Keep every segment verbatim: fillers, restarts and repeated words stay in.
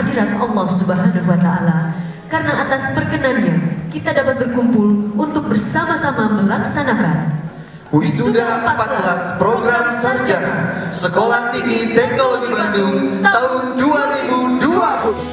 kehadirat Allah Subhanahu wa Ta'ala. Karena atas perkenannya kita dapat berkumpul untuk bersama-sama melaksanakan Wisuda empat belas Program Sarjana Sekolah Tinggi Teknologi Bandung tahun dua ribu dua puluh.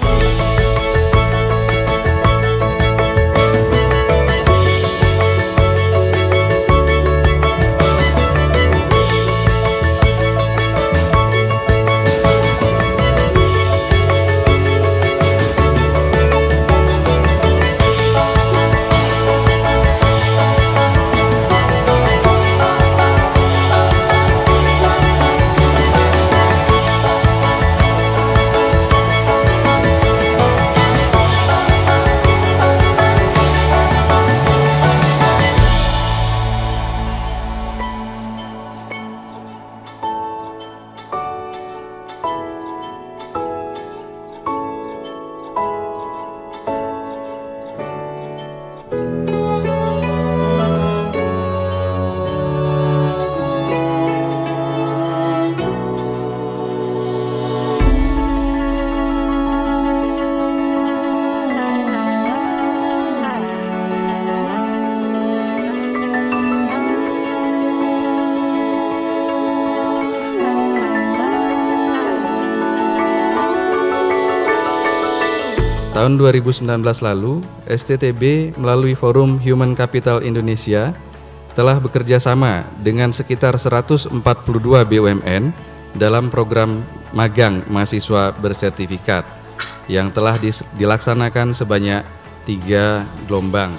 Tahun dua ribu sembilan belas lalu, S T T B melalui Forum Human Capital Indonesia telah bekerja sama dengan sekitar seratus empat puluh dua B U M N dalam program magang mahasiswa bersertifikat yang telah dilaksanakan sebanyak tiga gelombang.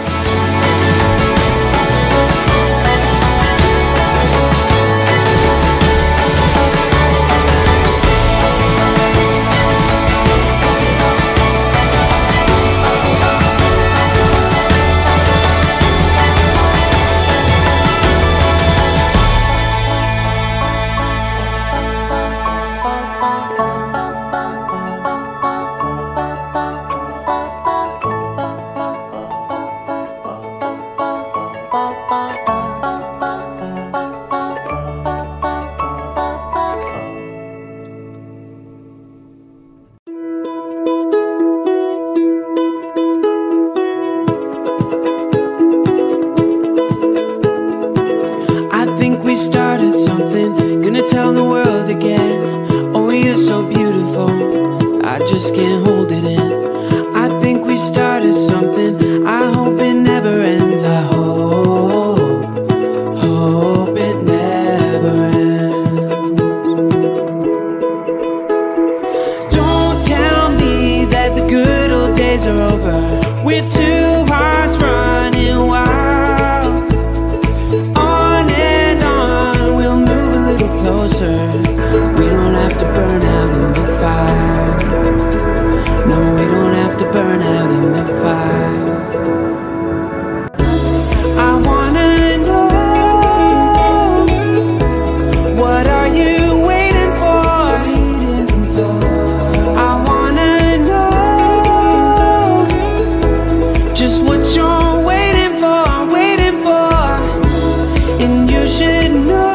Started something, gonna tell the world again. Oh, you're so beautiful, I just can't hold it in. I think we started something, I hope it never ends. I hope, hope it never ends. Don't tell me that the good old days are over. We're two hearts running wild. We don't have to burn out in the fire. No, we don't have to burn out in the fire. I wanna know, what are you waiting for? I wanna know, just what you're waiting for, waiting for. And you should know,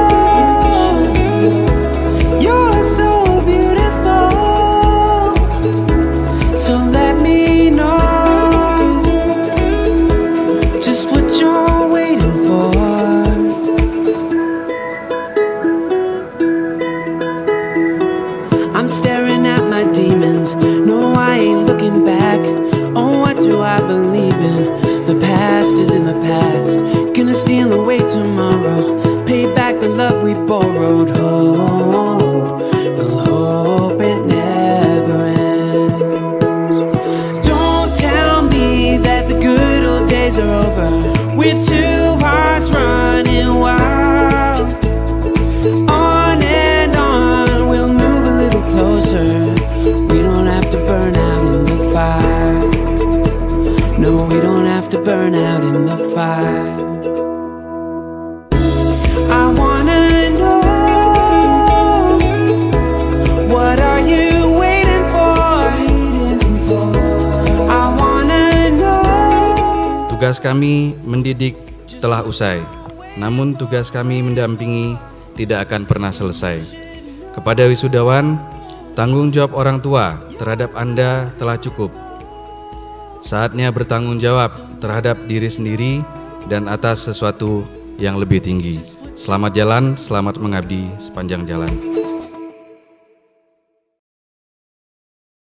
I'm staring at my demons. No, I ain't looking back. Oh, what do I believe in? The past is in the past. Gonna steal away tomorrow. Pay back the love we borrowed. Oh, we'll hope it never ends. Don't tell me that the good old days are over. We're two hearts running wild. We don't have to burn out in the fire. No, we don't have to burn out in the fire. I wanna know, what are you waiting for? I wanna know. Tugas kami mendidik telah usai, namun tugas kami mendampingi tidak akan pernah selesai. Kepada wisudawan, Tanggung jawab orang tua terhadap Anda telah cukup. Saatnya bertanggung jawab terhadap diri sendiri dan atas sesuatu yang lebih tinggi. Selamat jalan, selamat mengabdi sepanjang jalan.